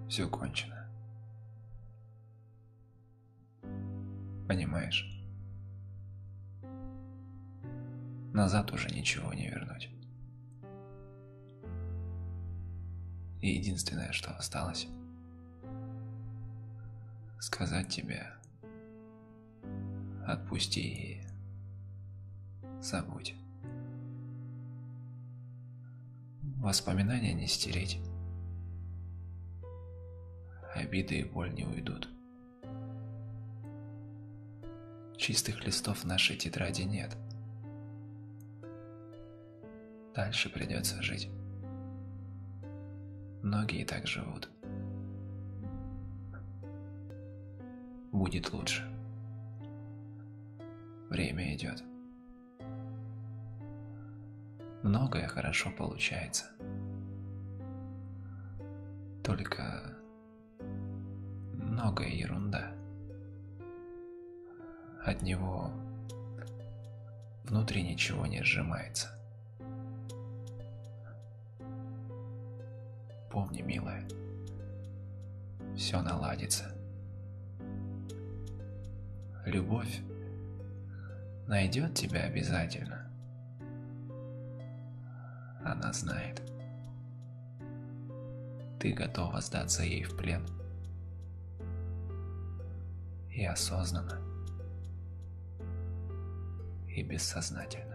все кончено. Понимаешь? Назад уже ничего не вернуть. И единственное, что осталось, сказать тебе: отпусти и забудь. Воспоминания не стереть, обиды и боль не уйдут. Чистых листов в нашей тетради нет. Дальше придется жить. Многие так живут. Будет лучше. Время идет. Многое хорошо получается. Только многое ерунда. От него внутри ничего не сжимается. Помни, милая, все наладится. Любовь найдет тебя обязательно. Она знает. Ты готова сдаться ей в плен. И осознанно, и бессознательно.